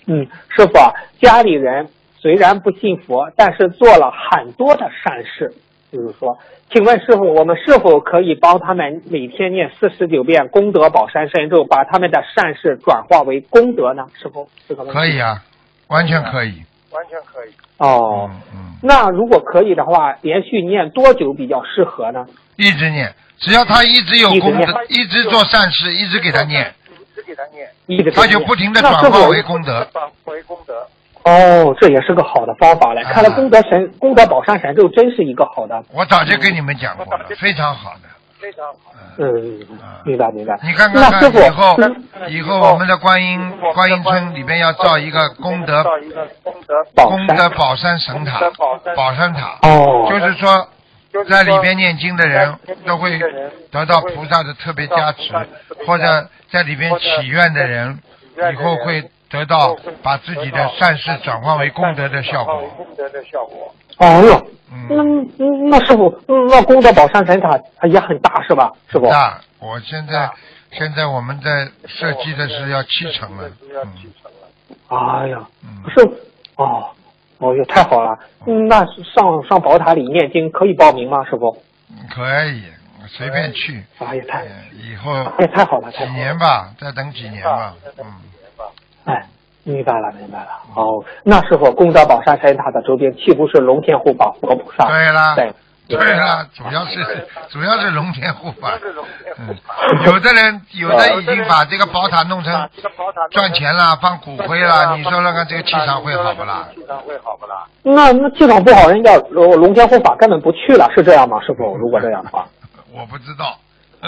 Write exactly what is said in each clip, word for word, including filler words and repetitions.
嗯，师傅啊，家里人虽然不信佛，但是做了很多的善事。就是说，请问师傅，我们是否可以帮他们每天念四十九遍功德宝山神咒，把他们的善事转化为功德呢？师傅，这个问题可以啊，完全可以， 完全可以。 哦， 嗯嗯， 那如果可以的话，连续念多久比较适合呢？ 一直念，只要他一直有功德， 一一直做善事，一直给他念， 一直给他念， 一直给他就不停的转化为功德。 转化为功德。 哦，这也是个好的方法嘞！看来功德神、功德宝山神咒真是一个好的。 我早就跟你们讲过了，非常好的。 非常好。 嗯，明白明白。 你看看看，以后以后我们的观音观音村里边要造一个功德功德宝山神塔，宝山塔。 哦。 就是说，在里边念经的人都会得到菩萨的特别加持，或者在里边祈愿的人以后会得到把自己的善事转化为功德的效果。 功德的效果。 哦哟， 嗯， 那那师傅，那功德宝山神塔也很大是吧？师傅。 大，我现在现在我们在设计的是要七层了。嗯。 哎呀， 嗯。 是哦，哦哟，太好了。嗯，那上上宝塔里念经可以报名吗？师傅？ 可以，随便去。 哎呀，太以后哎太好了，太几好了。 年吧，再等几年吧。嗯。 哎，明白了，明白了。哦，那师傅，功德宝山神塔的周边岂不是龙天护法佛菩萨？ 对啦， 对， 对啦，主要是主要是龙天护法。嗯，有的人有的已经把这个宝塔弄成赚钱了，放骨灰了，你说那个这个气场会好不啦？ 气场会好不啦？ 那那气场不好，人家龙天护法根本不去了，是这样吗？师傅，如果这样的话， 我不知道。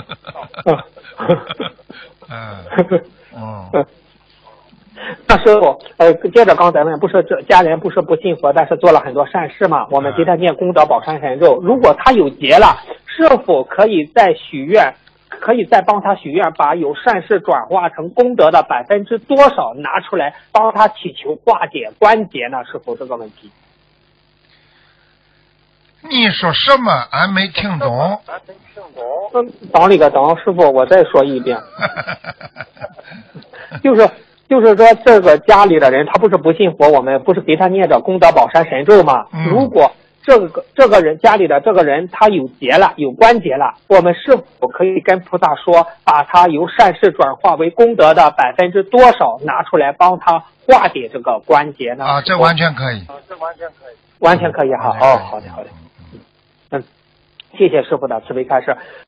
嗯嗯。 那师傅，呃，接着刚才问，不是这家人不是不信佛，但是做了很多善事嘛？我们给他念功德宝山神咒，如果他有劫了，是否可以再许愿，可以再帮他许愿，把有善事转化成功德的百分之多少拿出来，帮他祈求化解关节呢？师傅，这个问题。 你说什么？俺没听懂。 俺没听懂。 嗯，等那个等师傅，我再说一遍。就是。就是说，这个家里的人他不是不信佛，我们不是给他念着功德宝山神咒吗？ 嗯、 如果这个这个人家里的这个人他有劫了，有关节了，我们是否可以跟菩萨说，把他由善事转化为功德的百分之多少拿出来帮他化解这个关节呢？ 啊，这完全可以。 啊，这完全可以。 完全可以哈。哦，好的好的。嗯，谢谢师傅的慈悲开示。